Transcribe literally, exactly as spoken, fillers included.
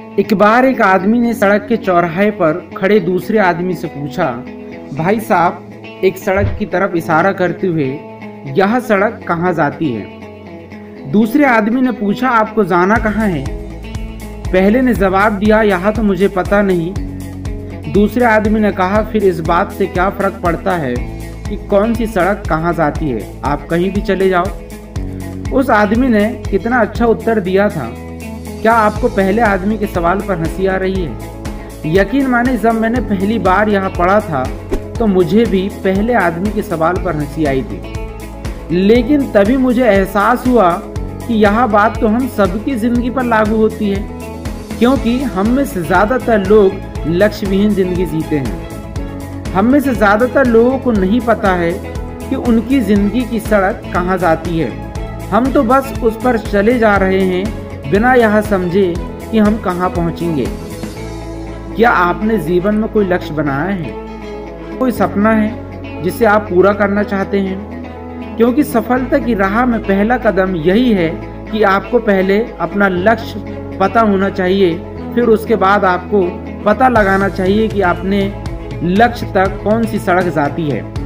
एक बार एक आदमी ने सड़क के चौराहे पर खड़े दूसरे आदमी से पूछा, भाई साहब, एक सड़क की तरफ इशारा करते हुए, यह सड़क कहाँ जाती है? दूसरे आदमी ने पूछा, आपको जाना कहाँ है? पहले ने जवाब दिया, यह तो मुझे पता नहीं। दूसरे आदमी ने कहा, फिर इस बात से क्या फर्क पड़ता है कि कौन सी सड़क कहाँ जाती है? आप कहीं भी चले जाओ। उस आदमी ने कितना अच्छा उत्तर दिया था। क्या आपको पहले आदमी के सवाल पर हंसी आ रही है? यकीन माने, जब मैंने पहली बार यहाँ पढ़ा था तो मुझे भी पहले आदमी के सवाल पर हंसी आई थी, लेकिन तभी मुझे एहसास हुआ कि यह बात तो हम सबकी ज़िंदगी पर लागू होती है, क्योंकि हम में से ज़्यादातर लोग लक्ष्य विहीन ज़िंदगी जीते हैं। हम में से ज़्यादातर लोगों को नहीं पता है कि उनकी ज़िंदगी की सड़क कहाँ जाती है। हम तो बस उस पर चले जा रहे हैं बिना यह समझे कि हम कहाँ पहुँचेंगे। क्या आपने जीवन में कोई लक्ष्य बनाया है? कोई सपना है जिसे आप पूरा करना चाहते हैं? क्योंकि सफलता की राह में पहला कदम यही है कि आपको पहले अपना लक्ष्य पता होना चाहिए, फिर उसके बाद आपको पता लगाना चाहिए कि अपने लक्ष्य तक कौन सी सड़क जाती है।